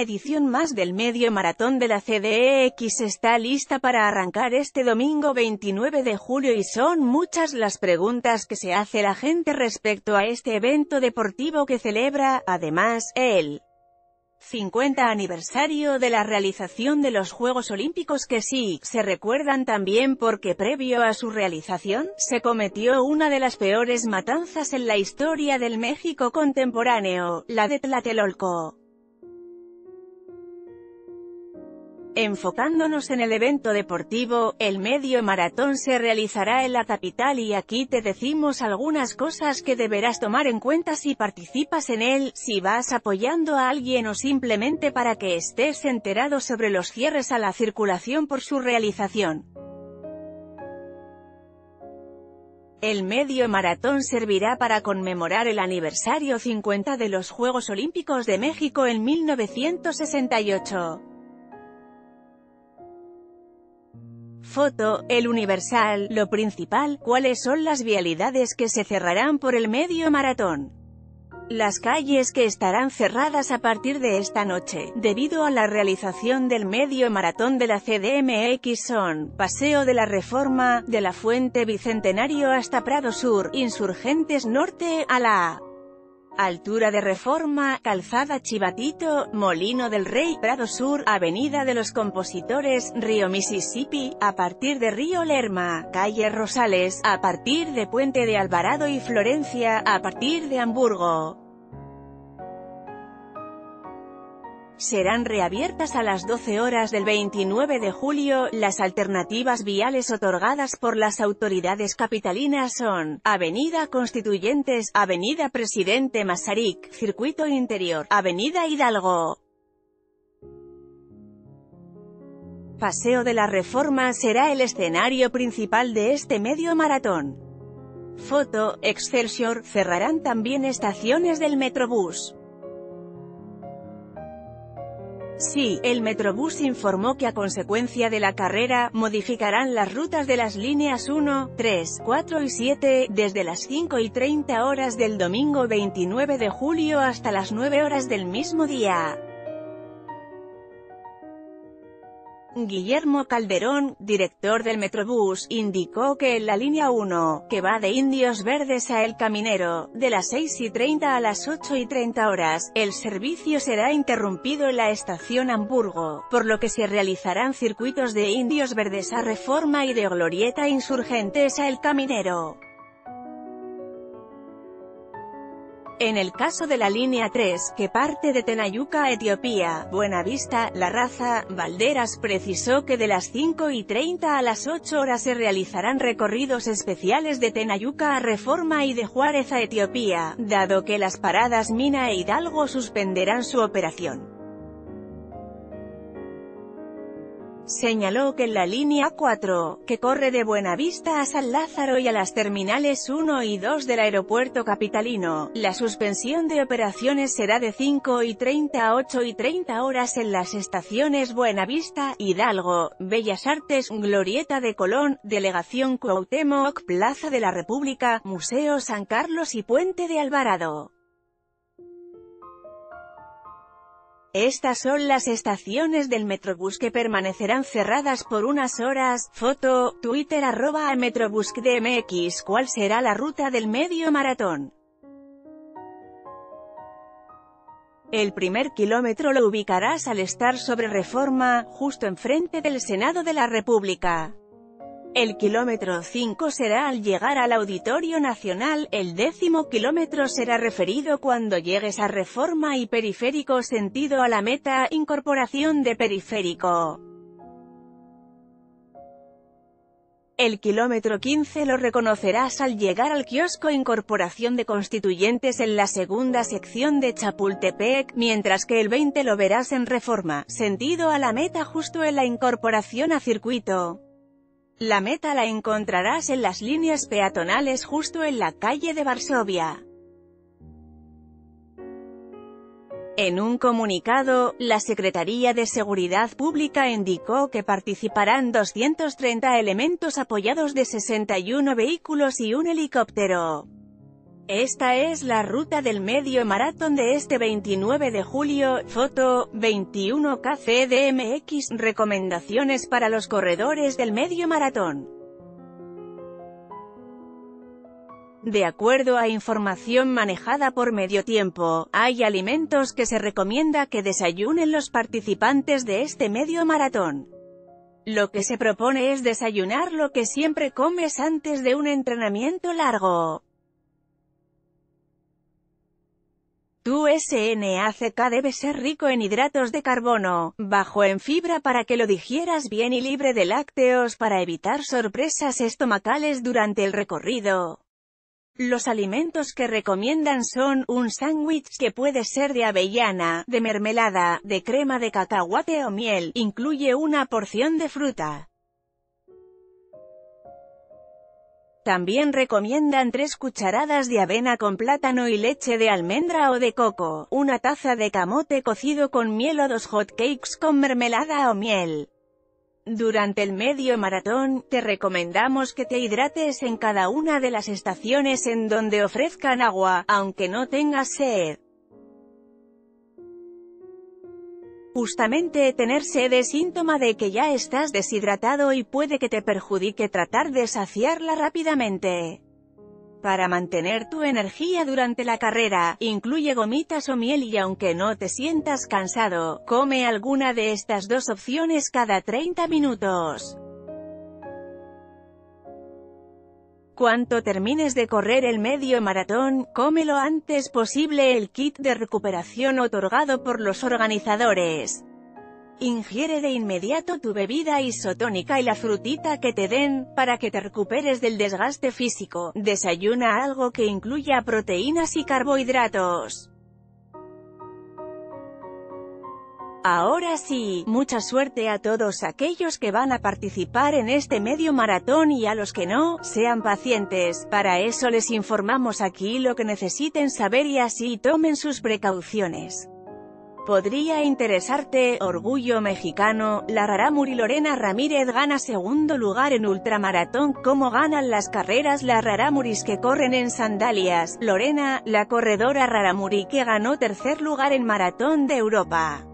edición más del medio maratón de la CDX está lista para arrancar este domingo 29 de julio y son muchas las preguntas que se hace la gente respecto a este evento deportivo que celebra, además, el 50 aniversario de la realización de los Juegos Olímpicos, que sí, se recuerdan también porque previo a su realización, se cometió una de las peores matanzas en la historia del México contemporáneo, la de Tlatelolco. Enfocándonos en el evento deportivo, el medio maratón se realizará en la capital y aquí te decimos algunas cosas que deberás tomar en cuenta si participas en él, si vas apoyando a alguien o simplemente para que estés enterado sobre los cierres a la circulación por su realización. El medio maratón servirá para conmemorar el aniversario 50 de los Juegos Olímpicos de México en 1968. Foto, El Universal. Lo principal, ¿cuáles son las vialidades que se cerrarán por el medio maratón? Las calles que estarán cerradas a partir de esta noche, debido a la realización del medio maratón de la CDMX son: Paseo de la Reforma, de la Fuente Bicentenario hasta Prado Sur, Insurgentes Norte, a la altura de Reforma, Calzada Chivatito, Molino del Rey, Prado Sur, Avenida de los Compositores, Río Mississippi, a partir de Río Lerma, Calle Rosales, a partir de Puente de Alvarado y Florencia, a partir de Hamburgo. Serán reabiertas a las 12 horas del 29 de julio, las alternativas viales otorgadas por las autoridades capitalinas son: Avenida Constituyentes, Avenida Presidente Masaryk, Circuito Interior, Avenida Hidalgo. Paseo de la Reforma será el escenario principal de este medio maratón. Foto, Excelsior. Cerrarán también estaciones del Metrobús. Sí, el Metrobús informó que a consecuencia de la carrera, modificarán las rutas de las líneas 1, 3, 4 y 7, desde las 5:30 horas del domingo 29 de julio hasta las 9 horas del mismo día. Guillermo Calderón, director del Metrobús, indicó que en la línea 1, que va de Indios Verdes a El Caminero, de las 6:30 a las 8:30 horas, el servicio será interrumpido en la estación Hamburgo, por lo que se realizarán circuitos de Indios Verdes a Reforma y de Glorieta Insurgentes a El Caminero. En el caso de la línea 3, que parte de Tenayuca a Etiopía, Buenavista, La Raza, Valderas, precisó que de las 5:30 a las 8 horas se realizarán recorridos especiales de Tenayuca a Reforma y de Juárez a Etiopía, dado que las paradas Mina e Hidalgo suspenderán su operación. Señaló que en la línea 4, que corre de Buenavista a San Lázaro y a las terminales 1 y 2 del aeropuerto capitalino, la suspensión de operaciones será de 5:30 a 8:30 horas en las estaciones Buenavista, Hidalgo, Bellas Artes, Glorieta de Colón, Delegación Cuauhtémoc, Plaza de la República, Museo San Carlos y Puente de Alvarado. Estas son las estaciones del Metrobús que permanecerán cerradas por unas horas. Foto, Twitter @metrobusdmx. ¿Cuál será la ruta del medio maratón? El primer kilómetro lo ubicarás al estar sobre Reforma, justo enfrente del Senado de la República. El kilómetro 5 será al llegar al Auditorio Nacional, el 10º kilómetro será referido cuando llegues a Reforma y Periférico sentido a la meta, incorporación de Periférico. El kilómetro 15 lo reconocerás al llegar al kiosco Incorporación de Constituyentes en la segunda sección de Chapultepec, mientras que el 20 lo verás en Reforma, sentido a la meta justo en la incorporación a circuito. La meta la encontrarás en las líneas peatonales justo en la calle de Varsovia. En un comunicado, la Secretaría de Seguridad Pública indicó que participarán 230 elementos apoyados de 61 vehículos y un helicóptero. Esta es la ruta del medio maratón de este 29 de julio, foto, 21K CDMX, recomendaciones para los corredores del medio maratón. De acuerdo a información manejada por Medio Tiempo, hay alimentos que se recomienda que desayunen los participantes de este medio maratón. Lo que se propone es desayunar lo que siempre comes antes de un entrenamiento largo. Tu SNACK debe ser rico en hidratos de carbono, bajo en fibra para que lo digieras bien y libre de lácteos para evitar sorpresas estomacales durante el recorrido. Los alimentos que recomiendan son un sándwich que puede ser de avellana, de mermelada, de crema de cacahuate o miel, incluye una porción de fruta. También recomiendan 3 cucharadas de avena con plátano y leche de almendra o de coco, una taza de camote cocido con miel o 2 hot cakes con mermelada o miel. Durante el medio maratón, te recomendamos que te hidrates en cada una de las estaciones en donde ofrezcan agua, aunque no tengas sed. Justamente tener sed es síntoma de que ya estás deshidratado y puede que te perjudique tratar de saciarla rápidamente. Para mantener tu energía durante la carrera, incluye gomitas o miel y aunque no te sientas cansado, come alguna de estas 2 opciones cada 30 minutos. Cuando termines de correr el medio maratón, come lo antes posible el kit de recuperación otorgado por los organizadores. Ingiere de inmediato tu bebida isotónica y la frutita que te den, para que te recuperes del desgaste físico. Desayuna algo que incluya proteínas y carbohidratos. Ahora sí, mucha suerte a todos aquellos que van a participar en este medio maratón y a los que no, sean pacientes, para eso les informamos aquí lo que necesiten saber y así tomen sus precauciones. Podría interesarte, orgullo mexicano, la rarámuri Lorena Ramírez gana segundo lugar en ultramaratón. ¿Cómo ganan las carreras las rarámuris que corren en sandalias? Lorena, la corredora rarámuri que ganó tercer lugar en Maratón de Europa.